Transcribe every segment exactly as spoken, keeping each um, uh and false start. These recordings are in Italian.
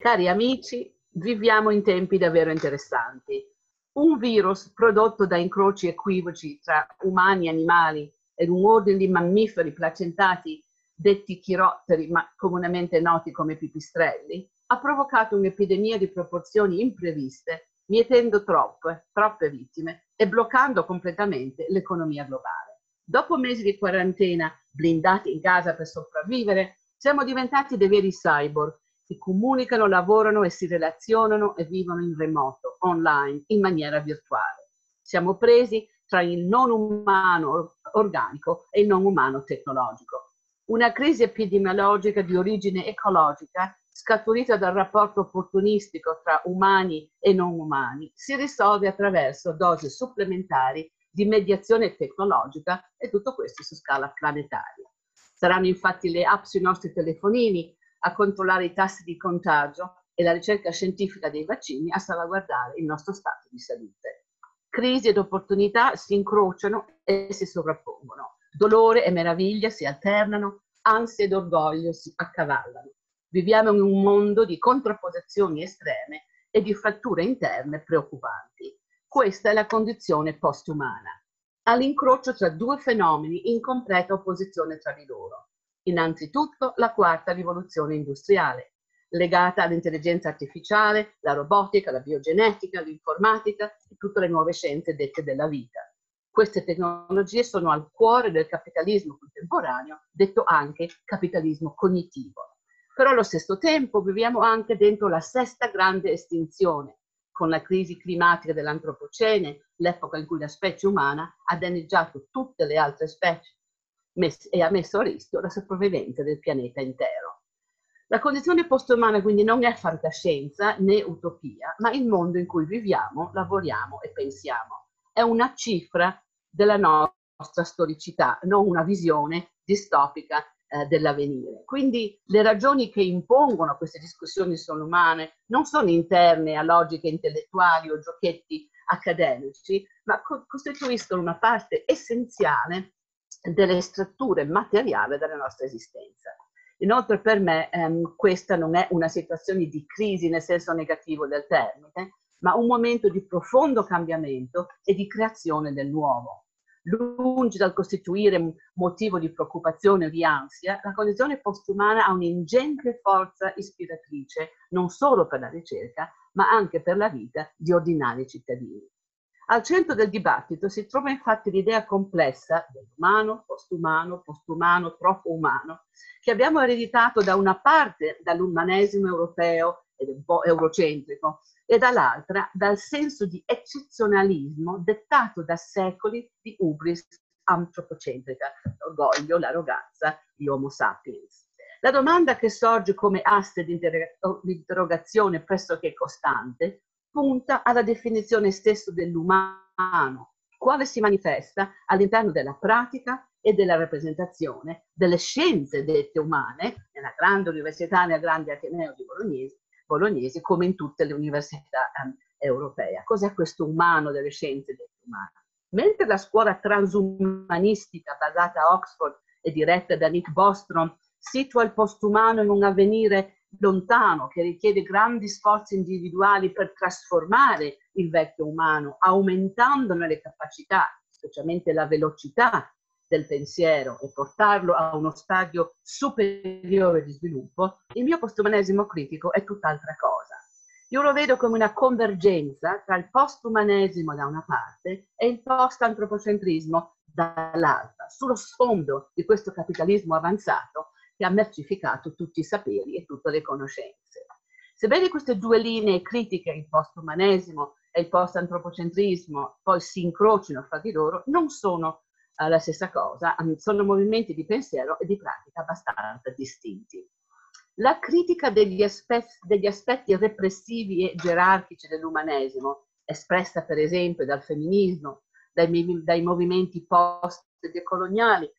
Cari amici, viviamo in tempi davvero interessanti. Un virus prodotto da incroci equivoci tra umani e animali ed un ordine di mammiferi placentati detti chirotteri, ma comunemente noti come pipistrelli, ha provocato un'epidemia di proporzioni impreviste, mietendo troppe, troppe vittime e bloccando completamente l'economia globale. Dopo mesi di quarantena, blindati in casa per sopravvivere, siamo diventati dei veri cyborg che comunicano, lavorano e si relazionano e vivono in remoto, online, in maniera virtuale. Siamo presi tra il non umano organico e il non umano tecnologico. Una crisi epidemiologica di origine ecologica, scaturita dal rapporto opportunistico tra umani e non umani, si risolve attraverso dosi supplementari di mediazione tecnologica, e tutto questo su scala planetaria. Saranno infatti le app sui nostri telefonini a controllare i tassi di contagio e la ricerca scientifica dei vaccini a salvaguardare il nostro stato di salute. Crisi ed opportunità si incrociano e si sovrappongono. Dolore e meraviglia si alternano, ansia ed orgoglio si accavallano. Viviamo in un mondo di contrapposizioni estreme e di fratture interne preoccupanti. Questa è la condizione postumana, all'incrocio tra due fenomeni in completa opposizione tra di loro. Innanzitutto la quarta rivoluzione industriale, legata all'intelligenza artificiale, la robotica, la biogenetica, l'informatica e tutte le nuove scienze dette della vita. Queste tecnologie sono al cuore del capitalismo contemporaneo, detto anche capitalismo cognitivo. Però allo stesso tempo viviamo anche dentro la sesta grande estinzione, con la crisi climatica dell'antropocene, l'epoca in cui la specie umana ha danneggiato tutte le altre specie e ha messo a rischio la sopravvivenza del pianeta intero. La condizione postumana quindi non è fantascienza né utopia, ma il mondo in cui viviamo, lavoriamo e pensiamo. È una cifra della nostra storicità, non una visione distopica eh, dell'avvenire. Quindi le ragioni che impongono queste discussioni sono umane, non sono interne a logiche intellettuali o giochetti accademici, ma co- costituiscono una parte essenziale delle strutture materiali della nostra esistenza. Inoltre per me ehm, questa non è una situazione di crisi nel senso negativo del termine, ma un momento di profondo cambiamento e di creazione del nuovo. Lungi dal costituire motivo di preoccupazione o di ansia, la condizione postumana ha un'ingente forza ispiratrice non solo per la ricerca, ma anche per la vita di ordinari cittadini. Al centro del dibattito si trova infatti l'idea complessa dell'umano, postumano, postumano, troppo umano, che abbiamo ereditato da una parte dall'umanesimo europeo ed un po' eurocentrico, e dall'altra dal senso di eccezionalismo dettato da secoli di ubris antropocentrica, l'orgoglio, l'arroganza di Homo sapiens. La domanda che sorge come asse di interrogazione pressoché costante punta alla definizione stessa dell'umano, quale si manifesta all'interno della pratica e della rappresentazione delle scienze dette umane, nella grande università, nel grande Ateneo di Bolognesi, Bolognesi come in tutte le università um, europee. Cos'è questo umano delle scienze dette umane? Mentre la scuola transumanistica basata a Oxford e diretta da Nick Bostrom situa il postumano in un avvenire lontano che richiede grandi sforzi individuali per trasformare il vecchio umano, aumentandone le capacità, specialmente la velocità del pensiero, e portarlo a uno stadio superiore di sviluppo, il mio postumanesimo critico è tutt'altra cosa. Io lo vedo come una convergenza tra il postumanesimo da una parte e il post-antropocentrismo dall'altra, sullo sfondo di questo capitalismo avanzato che ha mercificato tutti i saperi e tutte le conoscenze. Sebbene queste due linee critiche, il postumanesimo e il post-antropocentrismo, poi si incrocino fra di loro, non sono uh, la stessa cosa, sono movimenti di pensiero e di pratica abbastanza distinti. La critica degli aspetti, degli aspetti repressivi e gerarchici dell'umanesimo, espressa per esempio dal femminismo, dai, dai movimenti post-decoloniali,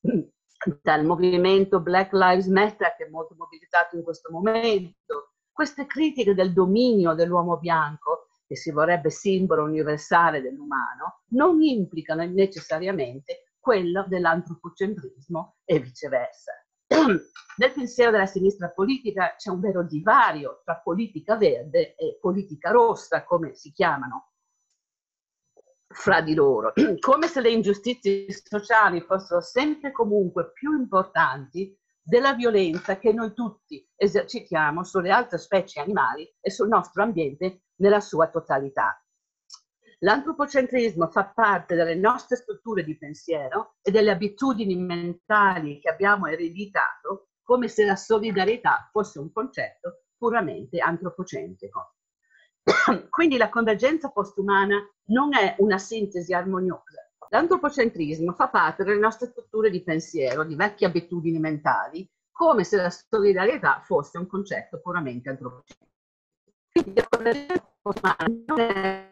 dal movimento Black Lives Matter, che è molto mobilitato in questo momento, queste critiche del dominio dell'uomo bianco, che si vorrebbe simbolo universale dell'umano, non implicano necessariamente quello dell'antropocentrismo e viceversa. Nel pensiero della sinistra politica c'è un vero divario tra politica verde e politica rossa, come si chiamano fra di loro, come se le ingiustizie sociali fossero sempre comunque più importanti della violenza che noi tutti esercitiamo sulle altre specie animali e sul nostro ambiente nella sua totalità. L'antropocentrismo fa parte delle nostre strutture di pensiero e delle abitudini mentali che abbiamo ereditato, come se la solidarietà fosse un concetto puramente antropocentrico. Quindi la convergenza postumana non è una sintesi armoniosa. L'antropocentrismo fa parte delle nostre strutture di pensiero, di vecchie abitudini mentali, come se la solidarietà fosse un concetto puramente antropocentrico. Quindi la convergenza postumana non è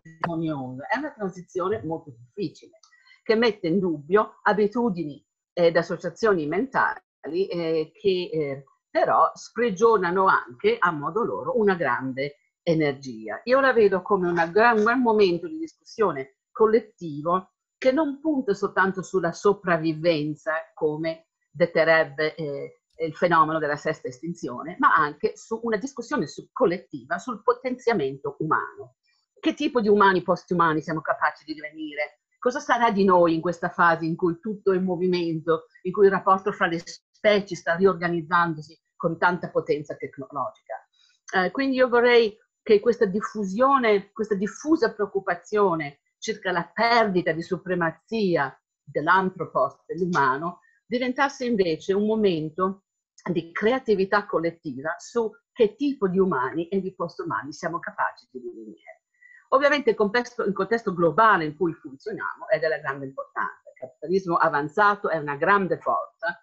è una transizione molto difficile, che mette in dubbio abitudini ed associazioni mentali eh, che eh, però sprigionano anche a modo loro una grande energia. Io la vedo come una gran, un gran momento di discussione collettivo che non punta soltanto sulla sopravvivenza, come detterebbe eh, il fenomeno della sesta estinzione, ma anche su una discussione su, collettiva sul potenziamento umano. Che tipo di umani postumani siamo capaci di divenire? Cosa sarà di noi in questa fase in cui tutto è in movimento, in cui il rapporto fra le specie sta riorganizzandosi con tanta potenza tecnologica? Eh, quindi io vorrei che questa diffusione, questa diffusa preoccupazione circa la perdita di supremazia dell'antropos, dell'umano, diventasse invece un momento di creatività collettiva su che tipo di umani e di postumani siamo capaci di divenire. Ovviamente il contesto, il contesto globale in cui funzioniamo è della grande importanza. Il capitalismo avanzato è una grande forza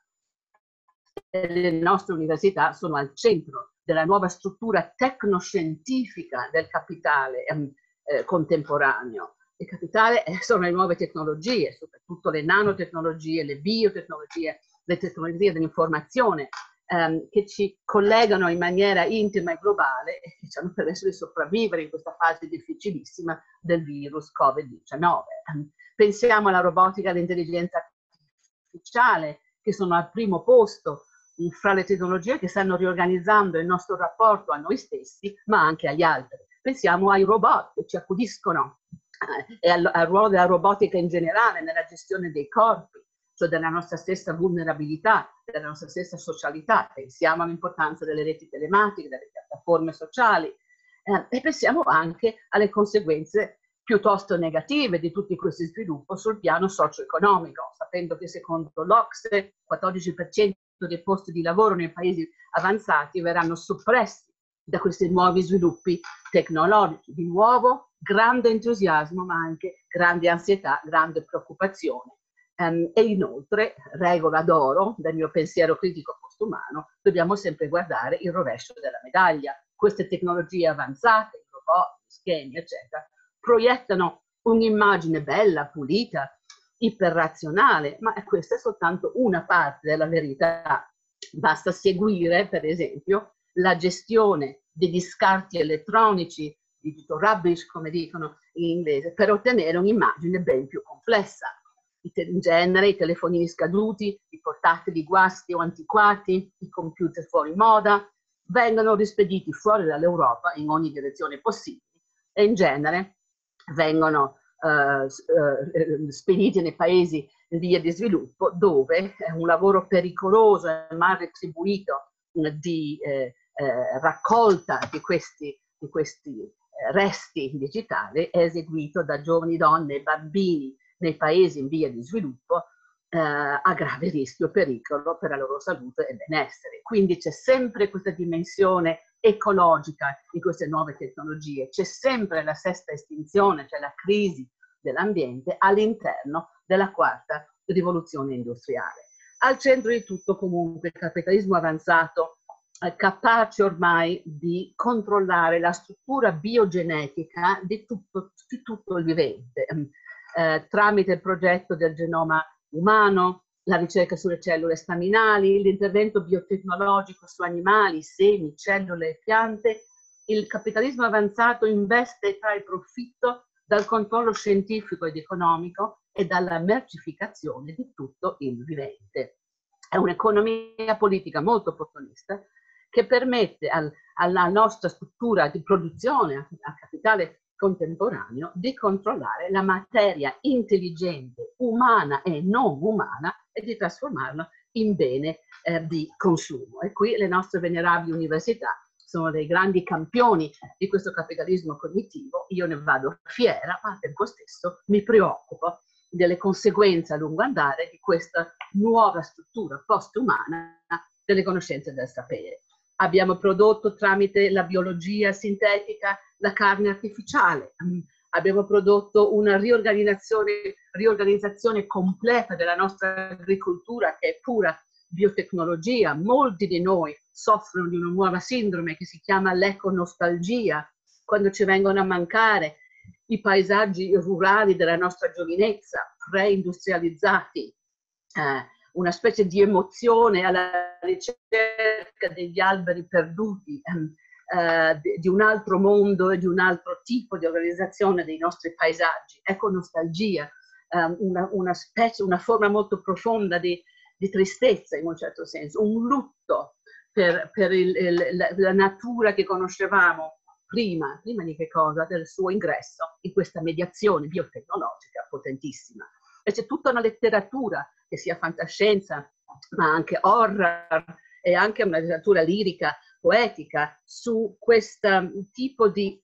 e le nostre università sono al centro della nuova struttura tecnoscientifica del capitale eh, contemporaneo. Il capitale sono le nuove tecnologie, soprattutto le nanotecnologie, le biotecnologie, le tecnologie dell'informazione, ehm, che ci collegano in maniera intima e globale e che ci hanno permesso di sopravvivere in questa fase difficilissima del virus Covid diciannove. Pensiamo alla robotica e all'intelligenza artificiale, che sono al primo posto fra le tecnologie che stanno riorganizzando il nostro rapporto a noi stessi, ma anche agli altri. Pensiamo ai robot che ci accudiscono eh, e al, al ruolo della robotica in generale nella gestione dei corpi, cioè della nostra stessa vulnerabilità, della nostra stessa socialità. Pensiamo all'importanza delle reti telematiche, delle piattaforme sociali eh, e pensiamo anche alle conseguenze piuttosto negative di tutti questi sviluppi sul piano socio-economico, sapendo che secondo l'O C S E il quattordici per cento dei posti di lavoro nei paesi avanzati verranno soppressi da questi nuovi sviluppi tecnologici. Di nuovo, grande entusiasmo, ma anche grande ansietà, grande preoccupazione. Um, e inoltre, regola d'oro del mio pensiero critico postumano, dobbiamo sempre guardare il rovescio della medaglia. Queste tecnologie avanzate, i robot, gli schemi, eccetera, proiettano un'immagine bella, pulita, iperrazionale, ma questa è soltanto una parte della verità. Basta seguire, per esempio, la gestione degli scarti elettronici, digital rubbish, come dicono in inglese, per ottenere un'immagine ben più complessa. In genere i telefonini scaduti, i portatili guasti o antiquati, i computer fuori moda, vengono rispediti fuori dall'Europa in ogni direzione possibile e in genere vengono uh, uh, spediti nei paesi in via di sviluppo, dove un lavoro pericoloso e mal retribuito di eh, eh, raccolta di questi, di questi resti digitali è eseguito da giovani donne e bambini nei paesi in via di sviluppo eh, a grave rischio e pericolo per la loro salute e benessere. Quindi c'è sempre questa dimensione ecologica di queste nuove tecnologie, c'è sempre la sesta estinzione, cioè la crisi dell'ambiente all'interno della quarta rivoluzione industriale. Al centro di tutto comunque il capitalismo avanzato è capace ormai di controllare la struttura biogenetica di tutto, di tutto il vivente, eh, tramite il progetto del genoma umano, la ricerca sulle cellule staminali, l'intervento biotecnologico su animali, semi, cellule e piante. Il capitalismo avanzato investe e trae profitto dal controllo scientifico ed economico e dalla mercificazione di tutto il vivente. è un'economia politica molto opportunista che permette al, alla nostra struttura di produzione a capitale contemporaneo di controllare la materia intelligente, umana e non umana, e di trasformarla in bene eh, di consumo. E qui le nostre venerabili università sono dei grandi campioni di questo capitalismo cognitivo. Io ne vado fiera, ma al tempo stesso mi preoccupo delle conseguenze a lungo andare di questa nuova struttura post-umana delle conoscenze del sapere. Abbiamo prodotto tramite la biologia sintetica la carne artificiale, abbiamo prodotto una riorganizzazione, riorganizzazione completa della nostra agricoltura che è pura biotecnologia. Molti di noi soffrono di una nuova sindrome che si chiama l'econostalgia, quando ci vengono a mancare i paesaggi rurali della nostra giovinezza, preindustrializzati, eh, una specie di emozione alla ricerca degli alberi perduti, eh, di un altro mondo e di un altro tipo di organizzazione dei nostri paesaggi. Ecco, nostalgia, eh, una, una specie, una forma molto profonda di, di tristezza in un certo senso, un lutto per, per il, il, la, la natura che conoscevamo prima, prima di che cosa? Del suo ingresso in questa mediazione biotecnologica potentissima. E c'è tutta una letteratura, che sia fantascienza, ma anche horror, e anche una letteratura lirica, poetica, su questo tipo di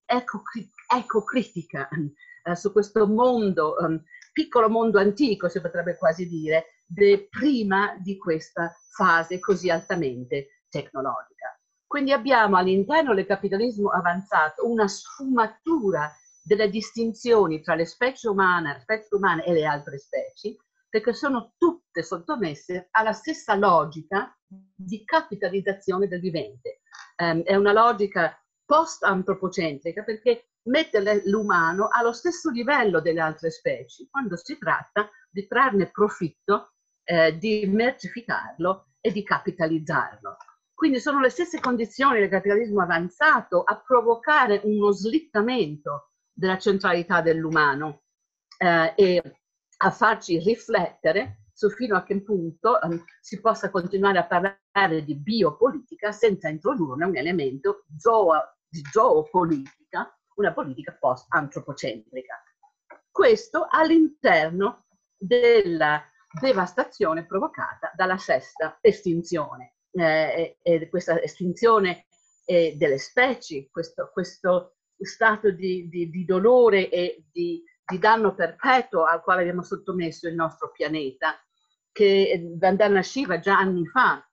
ecocritica, eh, su questo mondo, um, piccolo mondo antico, si potrebbe quasi dire, de, prima di questa fase così altamente tecnologica. Quindi abbiamo all'interno del capitalismo avanzato una sfumatura delle distinzioni tra le specie umane, specie umane e le altre specie, perché sono tutte sottomesse alla stessa logica di capitalizzazione del vivente. Um, è una logica post-antropocentrica perché mette l'umano allo stesso livello delle altre specie quando si tratta di trarne profitto, eh, di mercificarlo e di capitalizzarlo. Quindi sono le stesse condizioni del capitalismo avanzato a provocare uno slittamento della centralità dell'umano eh, e a farci riflettere su fino a che punto um, si possa continuare a parlare di biopolitica senza introdurre un elemento zoo, di zoopolitica, una politica post-antropocentrica. Questo all'interno della devastazione provocata dalla sesta estinzione. Eh, e questa estinzione eh, delle specie, questo, questo stato di, di, di dolore e di, di danno perpetuo al quale abbiamo sottomesso il nostro pianeta, che Vandana Shiva già anni fa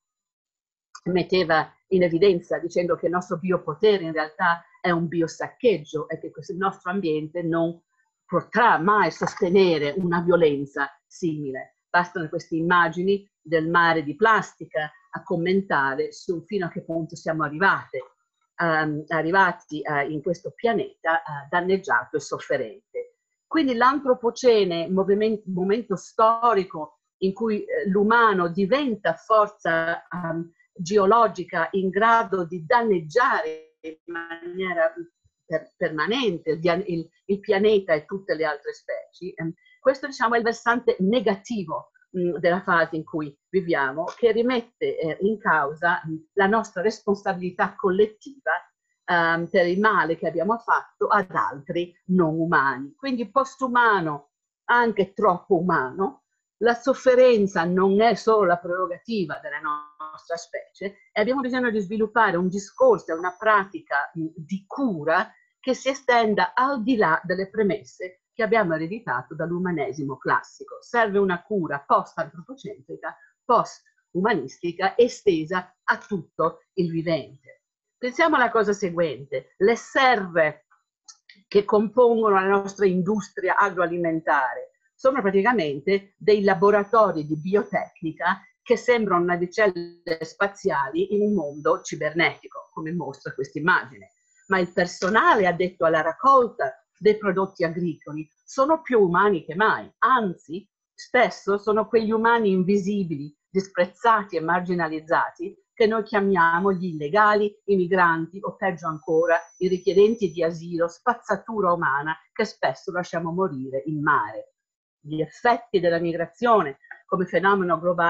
metteva in evidenza dicendo che il nostro biopotere in realtà è un biosaccheggio e che questo, il nostro ambiente non potrà mai sostenere una violenza simile. Bastano queste immagini del mare di plastica a commentare su fino a che punto siamo arrivate, um, arrivati uh, in questo pianeta uh, danneggiato e sofferente. Quindi l'antropocene, momento storico in cui eh, l'umano diventa forza um, geologica in grado di danneggiare in maniera per, permanente il, il, il pianeta e tutte le altre specie, um, questo diciamo è il versante negativo mh, della fase in cui viviamo, che rimette eh, in causa mh, la nostra responsabilità collettiva um, per il male che abbiamo fatto ad altri non umani. Quindi postumano, anche troppo umano, la sofferenza non è solo la prerogativa della nostra specie e abbiamo bisogno di sviluppare un discorso, una pratica mh, di cura che si estenda al di là delle premesse che abbiamo ereditato dall'umanesimo classico. Serve una cura post-antropocentrica, post-umanistica, estesa a tutto il vivente. Pensiamo alla cosa seguente: le serve che compongono la nostra industria agroalimentare sono praticamente dei laboratori di biotecnica che sembrano navicelle spaziali in un mondo cibernetico, come mostra questa immagine. Ma il personale addetto alla raccolta dei prodotti agricoli sono più umani che mai, anzi spesso sono quegli umani invisibili, disprezzati e marginalizzati che noi chiamiamo gli illegali, i migranti o peggio ancora i richiedenti di asilo, spazzatura umana che spesso lasciamo morire in mare. Gli effetti della migrazione come fenomeno globale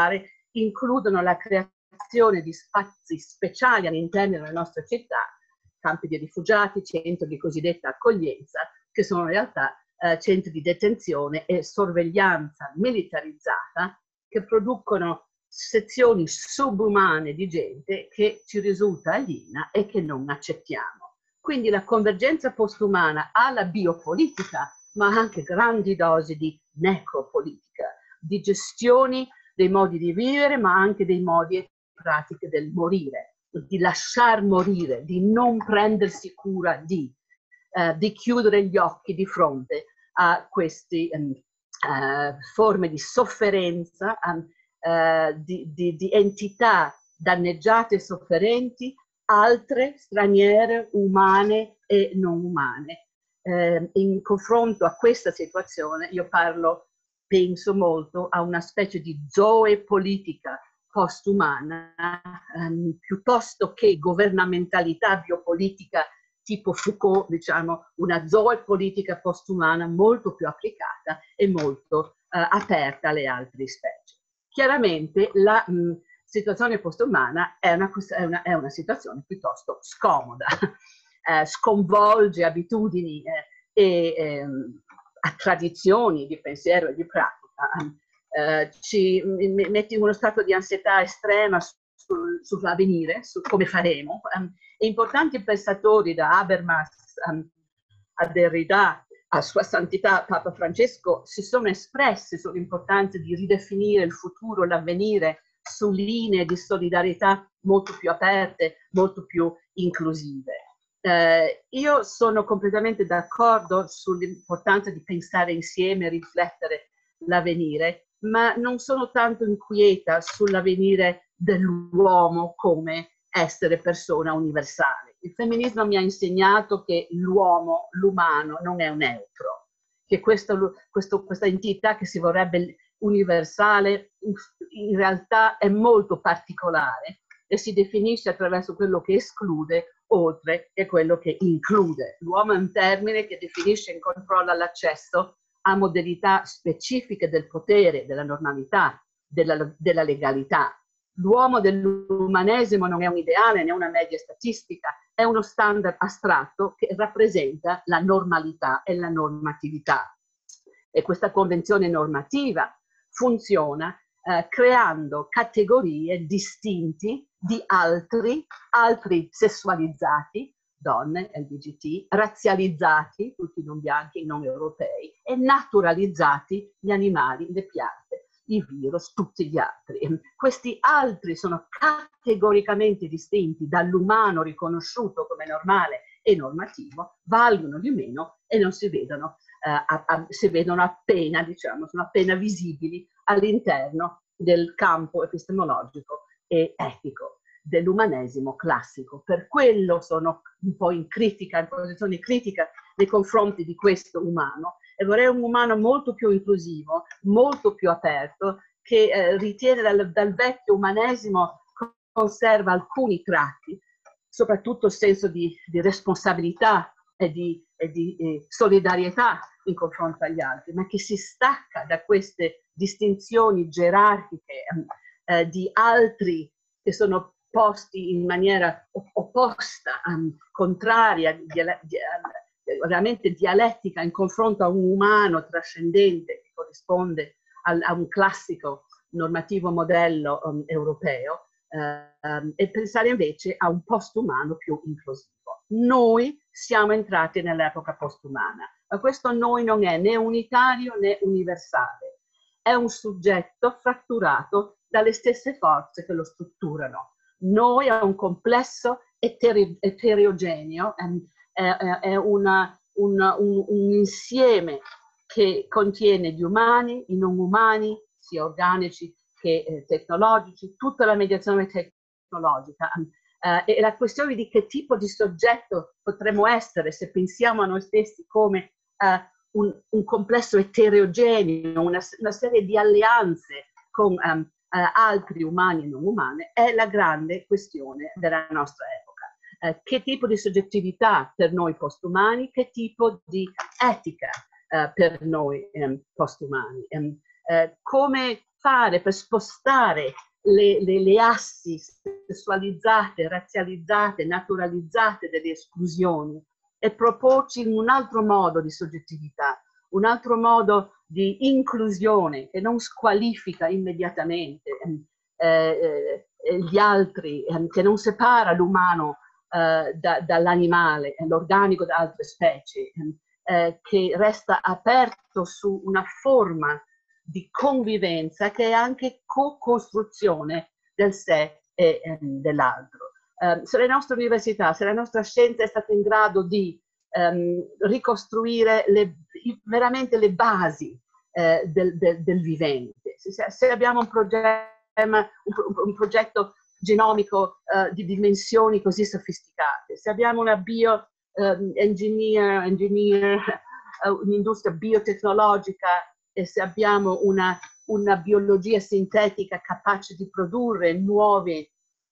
includono la creazione di spazi speciali all'interno delle nostre città, campi di rifugiati, centri di cosiddetta accoglienza, che sono in realtà eh, centri di detenzione e sorveglianza militarizzata che producono sezioni subumane di gente che ci risulta aliena e che non accettiamo. Quindi la convergenza postumana ha la biopolitica, ma anche grandi dosi di necropolitica, di gestioni dei modi di vivere, ma anche dei modi e pratiche del morire, di lasciar morire, di non prendersi cura di, eh, di chiudere gli occhi di fronte a queste um, uh, forme di sofferenza, um, uh, di, di, di entità danneggiate e sofferenti, altre, straniere, umane e non umane. Eh, in confronto a questa situazione io parlo, penso molto a una specie di zoopolitica postumana, ehm, piuttosto che governamentalità biopolitica tipo Foucault, diciamo, una zoopolitica postumana molto più applicata e molto eh, aperta alle altre specie. Chiaramente la mh, situazione postumana è una, è, una, è una situazione piuttosto scomoda, eh, sconvolge abitudini eh, e eh, tradizioni di pensiero e di pratica. Uh, ci mette in uno stato di ansietà estrema sul, sull'avvenire, su come faremo. Um, e importanti pensatori da Habermas um, a Derrida, a Sua Santità Papa Francesco, si sono espressi sull'importanza di ridefinire il futuro, l'avvenire, su linee di solidarietà molto più aperte, molto più inclusive. Uh, io sono completamente d'accordo sull'importanza di pensare insieme, riflettere l'avvenire, ma non sono tanto inquieta sull'avvenire dell'uomo come essere persona universale. Il femminismo mi ha insegnato che l'uomo, l'umano, non è un neutro, che questo, questo, questa entità che si vorrebbe universale in realtà è molto particolare e si definisce attraverso quello che esclude oltre che quello che include. L'uomo è un termine che definisce e controlla l'accesso a modalità specifiche del potere, della normalità, della, della legalità. L'uomo dell'umanesimo non è un ideale né una media statistica, è uno standard astratto che rappresenta la normalità e la normatività. E questa convenzione normativa funziona eh, creando categorie distinti di altri, altri sessualizzati, donne, L G B T, razzializzati, tutti non bianchi, non europei, e naturalizzati gli animali, le piante, i virus, tutti gli altri. Questi altri sono categoricamente distinti dall'umano riconosciuto come normale e normativo, valgono di meno e non si vedono, eh, a, a, si vedono appena, diciamo, sono appena visibili all'interno del campo epistemologico e etico dell'umanesimo classico. Per quello sono un po' in critica, in posizione critica nei confronti di questo umano, e vorrei un umano molto più inclusivo, molto più aperto, che eh, ritiene dal, dal vecchio umanesimo conserva alcuni tratti, soprattutto il senso di, di responsabilità e di, e di eh, solidarietà in confronto agli altri, ma che si stacca da queste distinzioni gerarchiche eh, di altri che sono posti in maniera opposta, um, contraria, dia, dia, veramente dialettica in confronto a un umano trascendente che corrisponde al, a un classico normativo modello um, europeo, um, e pensare invece a un postumano più inclusivo. Noi siamo entrati nell'epoca postumana, ma questo noi non è né unitario né universale, è un soggetto fratturato dalle stesse forze che lo strutturano. Noi è un complesso etere, eterogeneo, è, è, è una, una, un, un insieme che contiene gli umani, i non umani, sia organici che eh, tecnologici, tutta la mediazione tecnologica. Eh, e la questione di che tipo di soggetto potremmo essere se pensiamo a noi stessi come eh, un, un complesso eterogeneo, una, una serie di alleanze con um, Uh, altri umani e non umane, è la grande questione della nostra epoca. Uh, che tipo di soggettività per noi postumani, che tipo di etica uh, per noi um, postumani. Um, uh, come fare per spostare le, le, le assi sessualizzate, razzializzate, naturalizzate delle esclusioni e proporci un altro modo di soggettività, un altro modo di inclusione che non squalifica immediatamente eh, eh, gli altri, eh, che non separa l'umano eh, da, dall'animale, l'organico da altre specie, eh, che resta aperto su una forma di convivenza che è anche co-costruzione del sé e eh, dell'altro. Eh, se le nostre università, se la nostra scienza è stata in grado di ehm, ricostruire le, veramente le basi eh, del, del, del vivente, se, se abbiamo un, un, un progetto genomico eh, di dimensioni così sofisticate, se abbiamo una bio um, engineer, engineer uh, un'industria biotecnologica e se abbiamo una, una biologia sintetica capace di produrre nuovi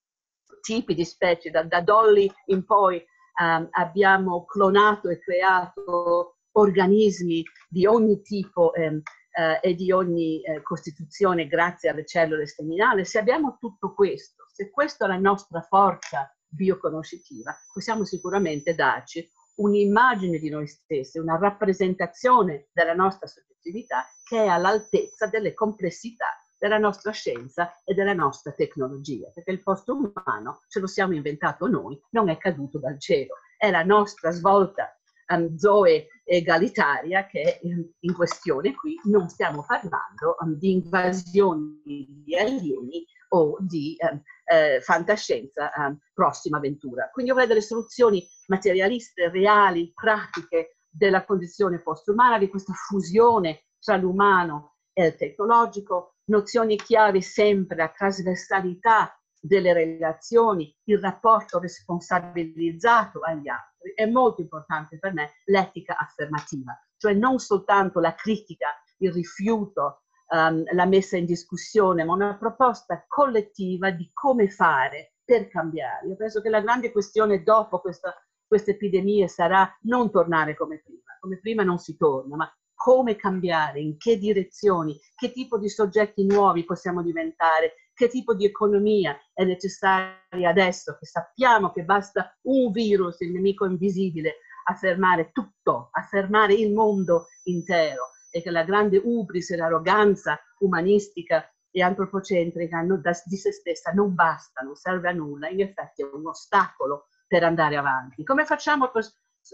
tipi di specie, da, da Dolly in poi um, abbiamo clonato e creato organismi di ogni tipo um, uh, e di ogni uh, costituzione grazie alle cellule staminali. Se abbiamo tutto questo, se questa è la nostra forza bioconoscitiva, possiamo sicuramente darci un'immagine di noi stessi, una rappresentazione della nostra soggettività che è all'altezza delle complessità della nostra scienza e della nostra tecnologia, perché il post-umano ce lo siamo inventato noi, non è caduto dal cielo, è la nostra svolta um, zoe egalitaria che è in, in questione qui. Non stiamo parlando um, di invasioni di alieni o di um, eh, fantascienza um, prossima avventura. Quindi io vorrei delle soluzioni materialiste, reali, pratiche della condizione post-umana, di questa fusione tra l'umano e il tecnologico, nozioni chiave sempre, la trasversalità delle relazioni, il rapporto responsabilizzato agli altri. È molto importante per me l'etica affermativa, cioè non soltanto la critica, il rifiuto, um, la messa in discussione, ma una proposta collettiva di come fare per cambiare. Io penso che la grande questione dopo questa, queste epidemie sarà non tornare come prima. Come prima non si torna, ma come cambiare, in che direzioni, che tipo di soggetti nuovi possiamo diventare, che tipo di economia è necessaria adesso, che sappiamo che basta un virus, il nemico invisibile, a fermare tutto, a fermare il mondo intero, e che la grande ubris e l'arroganza umanistica e antropocentrica di se stessa non basta, non serve a nulla, in effetti è un ostacolo per andare avanti. Come facciamo per,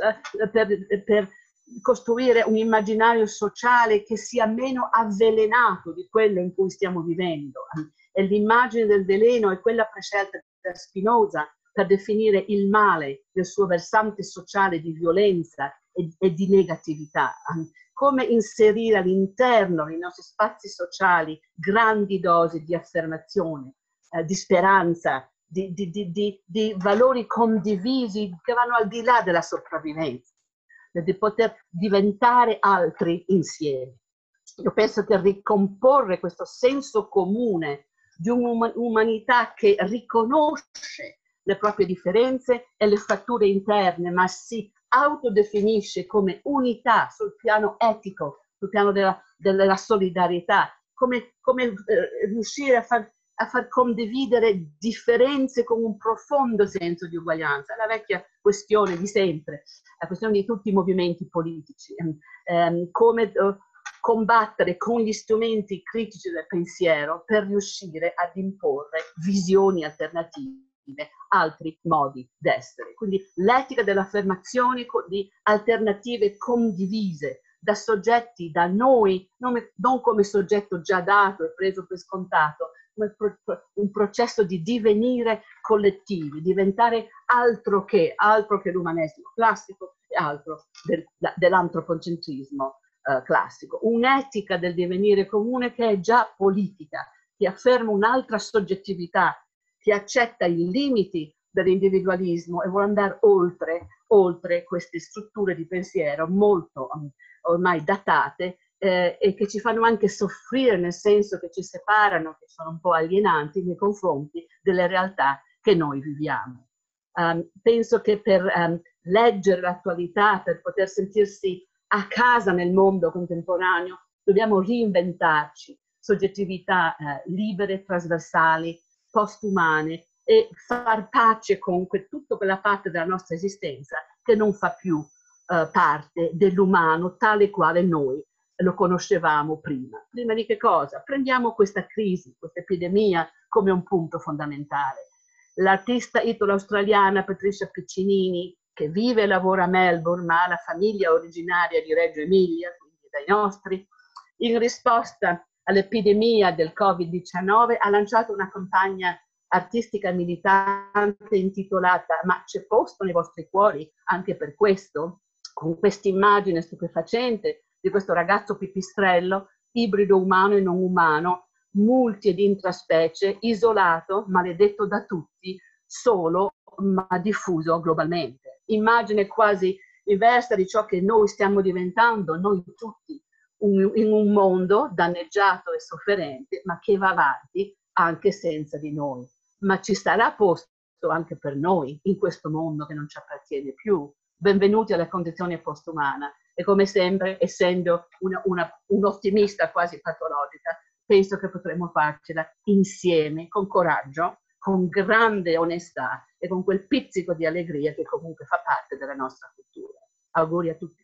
per, per costruire un immaginario sociale che sia meno avvelenato di quello in cui stiamo vivendo? E l'immagine del veleno è quella prescelta da Spinoza per definire il male nel suo versante sociale di violenza e, e di negatività. Come inserire all'interno dei nostri spazi sociali grandi dosi di affermazione, eh, di speranza, di, di, di, di, di valori condivisi che vanno al di là della sopravvivenza, di poter diventare altri insieme. Io penso che ricomporre questo senso comune di un'umanità che riconosce le proprie differenze e le fratture interne, ma si autodefinisce come unità sul piano etico, sul piano della, della solidarietà, come, come eh, riuscire a far, a far condividere differenze con un profondo senso di uguaglianza, la vecchia questione di sempre, la questione di tutti i movimenti politici, ehm, come eh, combattere con gli strumenti critici del pensiero per riuscire ad imporre visioni alternative, altri modi d'essere. Quindi l'etica dell'affermazione di alternative condivise da soggetti, da noi, non, non come soggetto già dato e preso per scontato, ma un processo di divenire collettivi, diventare altro che, altro che l'umanesimo classico e altro del, dell'antropocentrismo eh, classico. Un'etica del divenire comune che è già politica, che afferma un'altra soggettività, che accetta i limiti dell'individualismo e vuole andare oltre, oltre queste strutture di pensiero molto um, ormai datate eh, e che ci fanno anche soffrire, nel senso che ci separano, che sono un po' alienanti nei confronti delle realtà che noi viviamo. Um, penso che per um, leggere l'attualità, per poter sentirsi a casa nel mondo contemporaneo, dobbiamo reinventarci, soggettività eh, libere, trasversali, postumane, e far pace con que tutta quella parte della nostra esistenza che non fa più eh, parte dell'umano tale quale noi lo conoscevamo prima. Prima di che cosa? Prendiamo questa crisi, questa epidemia come un punto fondamentale. L'artista italo-australiana Patricia Piccinini, che vive e lavora a Melbourne, ma ha la famiglia originaria di Reggio Emilia, quindi dai nostri, in risposta all'epidemia del Covid diciannove ha lanciato una campagna artistica militante intitolata "Ma c'è posto nei vostri cuori anche per questo?", con questa immagine stupefacente di questo ragazzo pipistrello, ibrido umano e non umano, multi ed intraspecie, isolato, maledetto da tutti, solo ma diffuso globalmente. Immagine quasi inversa di ciò che noi stiamo diventando, noi tutti, un, in un mondo danneggiato e sofferente, ma che va avanti anche senza di noi. Ma ci sarà posto anche per noi in questo mondo che non ci appartiene più. Benvenuti alla condizione postumana. E come sempre, essendo una, una, un'ottimista quasi patologica, penso che potremo farcela insieme, con coraggio, con grande onestà e con quel pizzico di allegria che comunque fa parte della nostra cultura. Auguri a tutti.